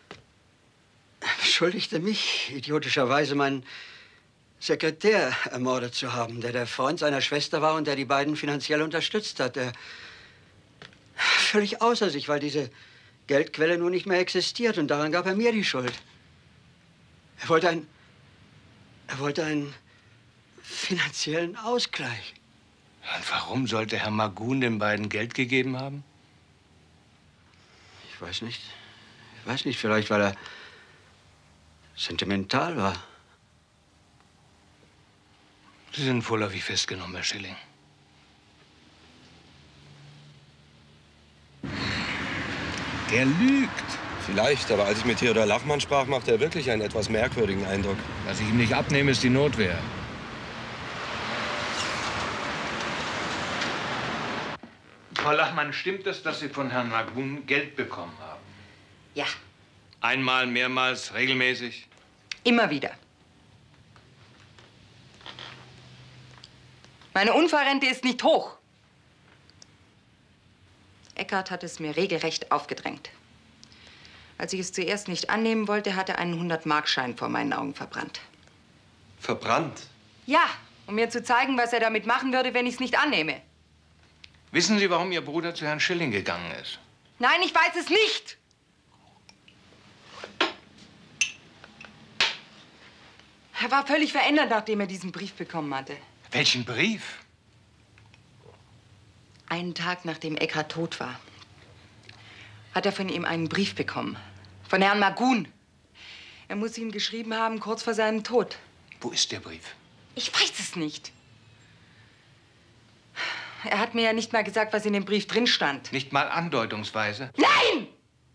beschuldigte mich, idiotischerweise meinen Sekretär ermordet zu haben, der Freund seiner Schwester war und der die beiden finanziell unterstützt hat. Der völlig außer sich, weil diese Geldquelle nun nicht mehr existiert. Und daran gab er mir die Schuld. Er wollte einen finanziellen Ausgleich. Und warum sollte Herr Magun den beiden Geld gegeben haben? Ich weiß nicht. Vielleicht, weil er sentimental war. Sie sind vorläufig festgenommen, Herr Schilling. Der lügt. Vielleicht, aber als ich mit Theodor Lachmann sprach, machte er wirklich einen etwas merkwürdigen Eindruck. Was ich ihm nicht abnehme, ist die Notwehr. Frau Lachmann, stimmt es, dass Sie von Herrn Magun Geld bekommen haben? Ja. Einmal, mehrmals, regelmäßig? Immer wieder. Meine Unfallrente ist nicht hoch. Eckhardt hat es mir regelrecht aufgedrängt. Als ich es zuerst nicht annehmen wollte, hat er einen 100-Mark-Schein vor meinen Augen verbrannt. Verbrannt? Ja, um mir zu zeigen, was er damit machen würde, wenn ich es nicht annehme. Wissen Sie, warum Ihr Bruder zu Herrn Schilling gegangen ist? Nein, ich weiß es nicht. Er war völlig verändert, nachdem er diesen Brief bekommen hatte. Welchen Brief? Einen Tag, nachdem Eckhardt tot war, hat er von ihm einen Brief bekommen. Von Herrn Magun. Er muss ihn geschrieben haben, kurz vor seinem Tod. Wo ist der Brief? Ich weiß es nicht. Er hat mir ja nicht mal gesagt, was in dem Brief drin stand. Nicht mal andeutungsweise? Nein!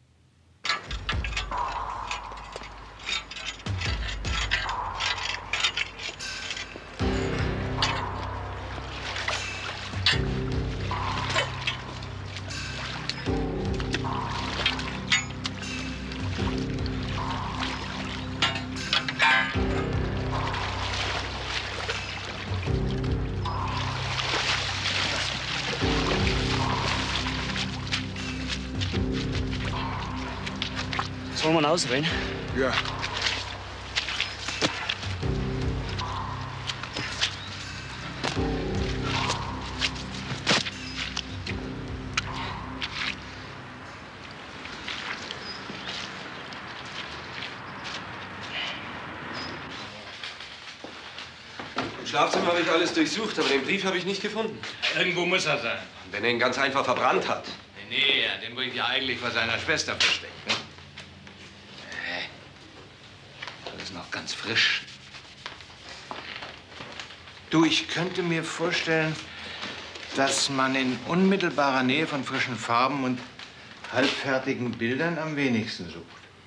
Sollen wir ausreden? Ja. Im Schlafzimmer habe ich alles durchsucht, aber den Brief habe ich nicht gefunden. Irgendwo muss er sein. Wenn er ihn ganz einfach verbrannt hat. Nee, er hat den Brief ja eigentlich vor seiner Schwester versteckt. Ne? Alles noch ganz frisch. Du, ich könnte mir vorstellen, dass man in unmittelbarer Nähe von frischen Farben und halbfertigen Bildern am wenigsten sucht.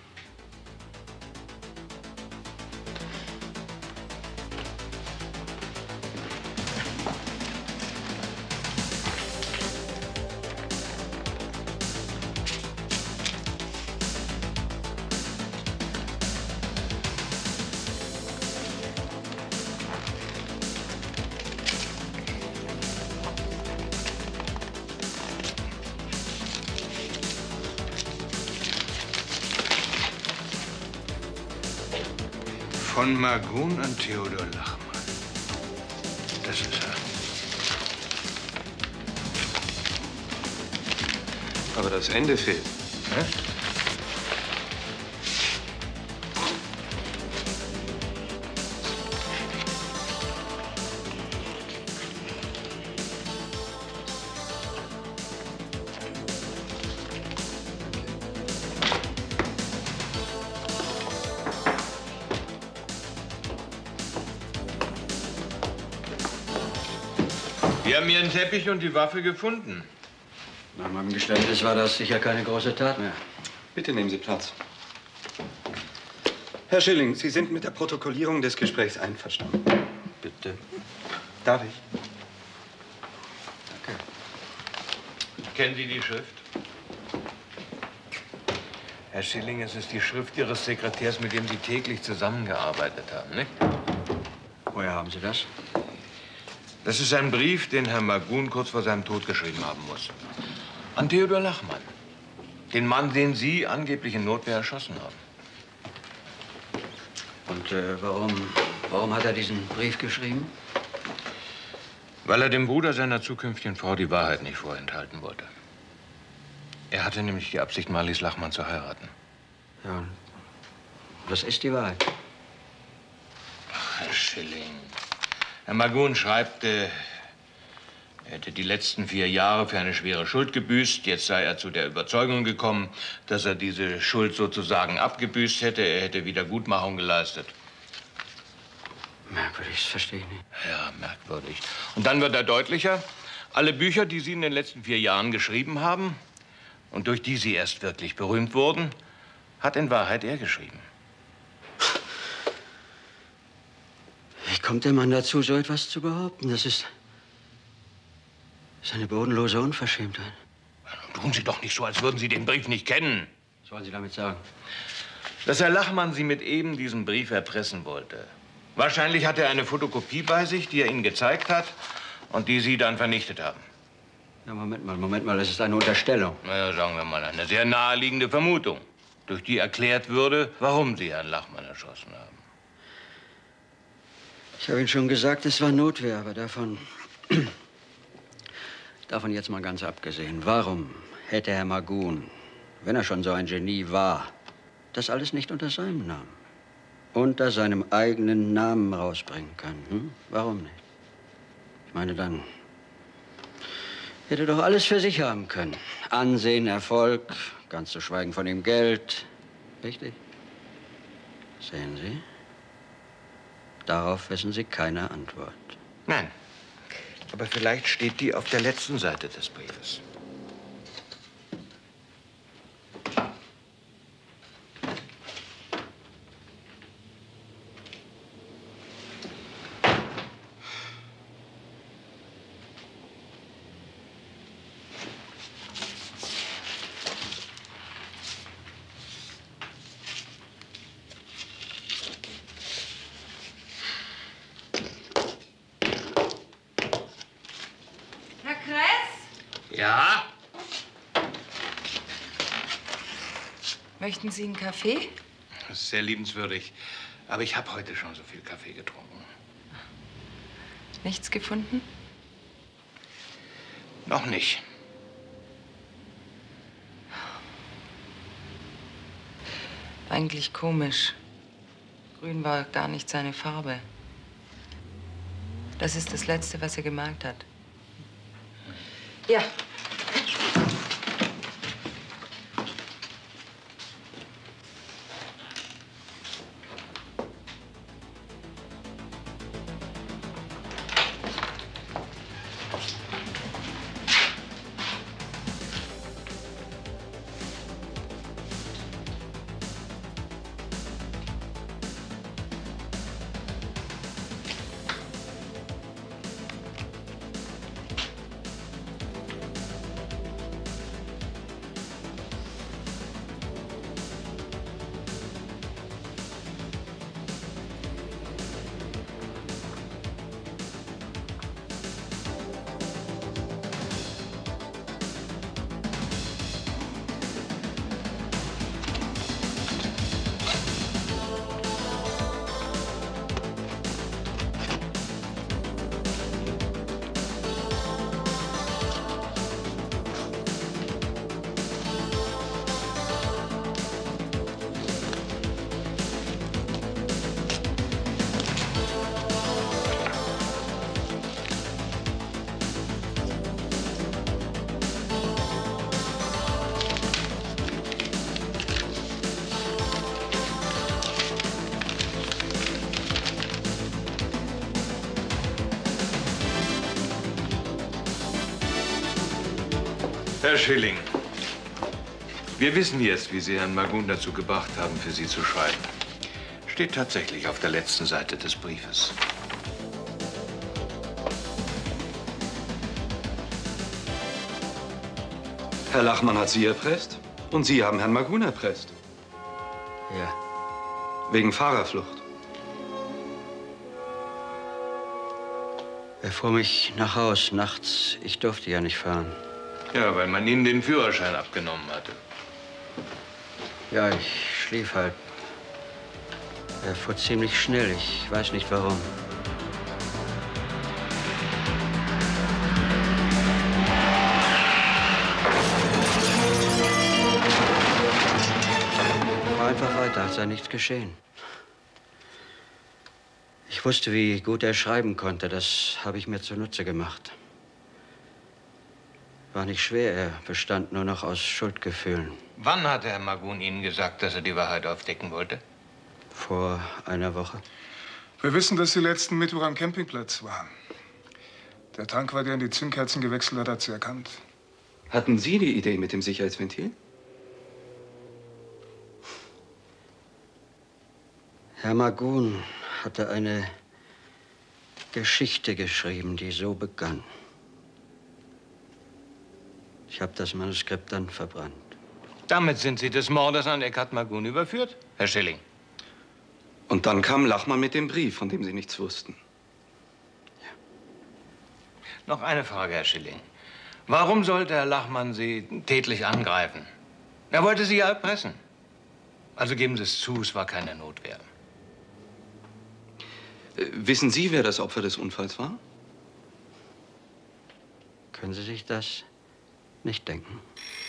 Von Magun an Theodor Lachmann. Das ist er. Aber das Ende fehlt. Hä? Wir haben Ihren Teppich und die Waffe gefunden. Nach meinem Geständnis war das sicher keine große Tat mehr. Bitte nehmen Sie Platz. Herr Schilling, Sie sind mit der Protokollierung des Gesprächs einverstanden. Bitte. Darf ich? Danke. Kennen Sie die Schrift? Herr Schilling, es ist die Schrift Ihres Sekretärs, mit dem Sie täglich zusammengearbeitet haben, nicht? Woher haben Sie das? Das ist ein Brief, den Herr Magun kurz vor seinem Tod geschrieben haben muss. An Theodor Lachmann. Den Mann, den Sie angeblich in Notwehr erschossen haben. Und warum hat er diesen Brief geschrieben? Weil er dem Bruder seiner zukünftigen Frau die Wahrheit nicht vorenthalten wollte. Er hatte nämlich die Absicht, Marlies Lachmann zu heiraten. Ja, und was ist die Wahrheit? Ach, Herr Schilling. Herr Magun schreibt, er hätte die letzten 4 Jahre für eine schwere Schuld gebüßt. Jetzt sei er zu der Überzeugung gekommen, dass er diese Schuld sozusagen abgebüßt hätte. Er hätte Wiedergutmachung geleistet. Merkwürdig, das verstehe ich nicht. Ja, merkwürdig. Und dann wird er deutlicher. Alle Bücher, die Sie in den letzten 4 Jahren geschrieben haben und durch die Sie erst wirklich berühmt wurden, hat in Wahrheit er geschrieben. Wie kommt der Mann dazu, so etwas zu behaupten? Das ist eine bodenlose Unverschämtheit. Tun Sie doch nicht so, als würden Sie den Brief nicht kennen. Was wollen Sie damit sagen? Dass Herr Lachmann Sie mit eben diesem Brief erpressen wollte. Wahrscheinlich hat er eine Fotokopie bei sich, die er Ihnen gezeigt hat und die Sie dann vernichtet haben. Ja, Moment mal, das ist eine Unterstellung. Na ja, sagen wir mal, eine sehr naheliegende Vermutung, durch die erklärt würde, warum Sie Herrn Lachmann erschossen haben. Ich habe Ihnen schon gesagt, es war Notwehr, aber davon jetzt mal ganz abgesehen. Warum hätte Herr Magun, wenn er schon so ein Genie war, das alles nicht unter seinem Namen, unter seinem eigenen Namen rausbringen können? Hm? Warum nicht? Ich meine, dann hätte doch alles für sich haben können. Ansehen, Erfolg, ganz zu schweigen von dem Geld. Richtig? Sehen Sie? Darauf wissen Sie keine Antwort. Nein. Aber vielleicht steht die auf der letzten Seite des Briefes. Ja? Möchten Sie einen Kaffee? Das ist sehr liebenswürdig. Aber ich habe heute schon so viel Kaffee getrunken. Nichts gefunden? Noch nicht. Eigentlich komisch. Grün war gar nicht seine Farbe. Das ist das Letzte, was er gemalt hat. Ja. Herr Schilling, wir wissen jetzt, wie Sie Herrn Magun dazu gebracht haben, für Sie zu schreiben. Steht tatsächlich auf der letzten Seite des Briefes. Herr Lachmann hat Sie erpresst und Sie haben Herrn Magun erpresst. Ja. Wegen Fahrerflucht. Er fuhr mich nach Haus nachts. Ich durfte ja nicht fahren. Ja, weil man Ihnen den Führerschein abgenommen hatte. Ja, ich schlief halt. Er fuhr ziemlich schnell. Ich weiß nicht warum. Ich fahr einfach weiter, als sei nichts geschehen. Ich wusste, wie gut er schreiben konnte. Das habe ich mir zunutze gemacht. War nicht schwer. Er bestand nur noch aus Schuldgefühlen. Wann hatte Herr Magun Ihnen gesagt, dass er die Wahrheit aufdecken wollte? Vor einer Woche. Wir wissen, dass Sie letzten Mittwoch am Campingplatz waren. Der Tankwart, der in die Zündkerzen gewechselt hat, hat Sie erkannt. Hatten Sie die Idee mit dem Sicherheitsventil? Herr Magun hatte eine Geschichte geschrieben, die so begann. Ich habe das Manuskript dann verbrannt. Damit sind Sie des Mordes an Eckhard Magun überführt, Herr Schilling. Und dann kam Lachmann mit dem Brief, von dem Sie nichts wussten. Noch eine Frage, Herr Schilling. Warum sollte Herr Lachmann Sie tätlich angreifen? Er wollte Sie ja erpressen. Also geben Sie es zu, es war keine Notwehr. Wissen Sie, wer das Opfer des Unfalls war? Können Sie sich das nicht denken?